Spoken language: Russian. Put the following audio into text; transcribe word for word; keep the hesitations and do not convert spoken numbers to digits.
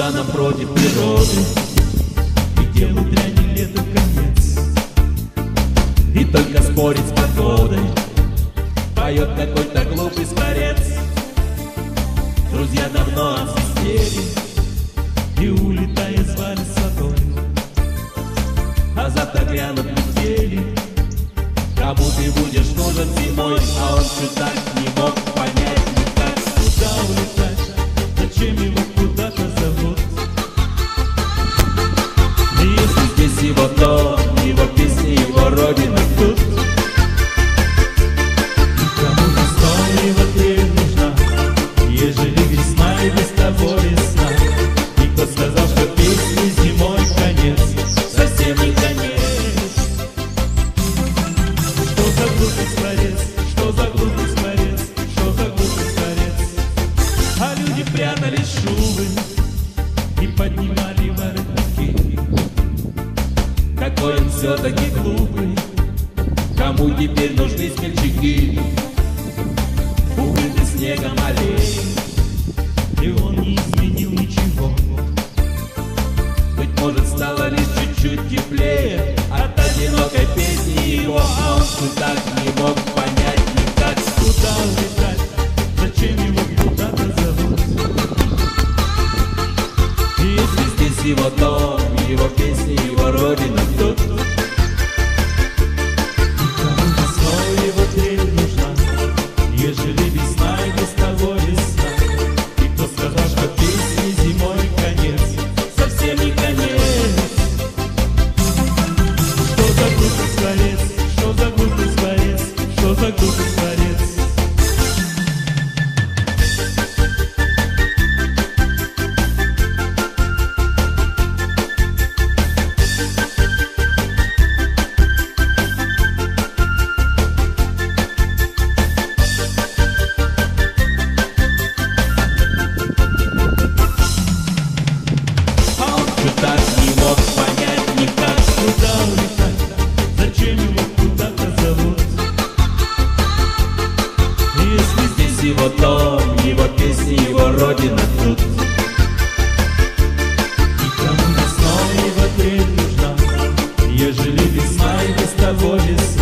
планом против природы, и делу дряни лету конец. И только спорить с погодой поет какой-то глупый скворец. Друзья давно освистели и улетая звали с водой, а завтра грянут метели. Кому ты будешь нужен зимой? А он все так не мог понять никак. Куда улетать? Зачем его куда-то зовут? И если здесь его дом, его песни, его родина тут, никому весной его трель нужна, ежели весна и без того весна. И кто сказал, что песни зимой конец, совсем не конец. Что за глупый скворец, что за глупый скворец, что за глупый скворец? А люди прятали шубы и поднимали воротники. Какой он все-таки глупый, кому теперь нужны смельчаки? Укрытый снегом аллеи, и он не изменил ничего. Быть может, стало лишь чуть-чуть теплее от одинокой песни его. А он все так не мог понять никак. Куда улетать? Зачем его куда-то зовут? И если здесь его дом, его песни, его родина тут, никому весной его трель нужна, ежели весна и без того весна. И кто сказал, что песни зимой конец, совсем не конец. Что за глупый скворец, что за глупый скворец, что за глупый скворец? Так не мог понять никак. Куда улетать? Зачем его куда-то зовут? Если здесь его дом, его песни, его родина тут, никому весной его трель нужна, ежели весна и без того весна.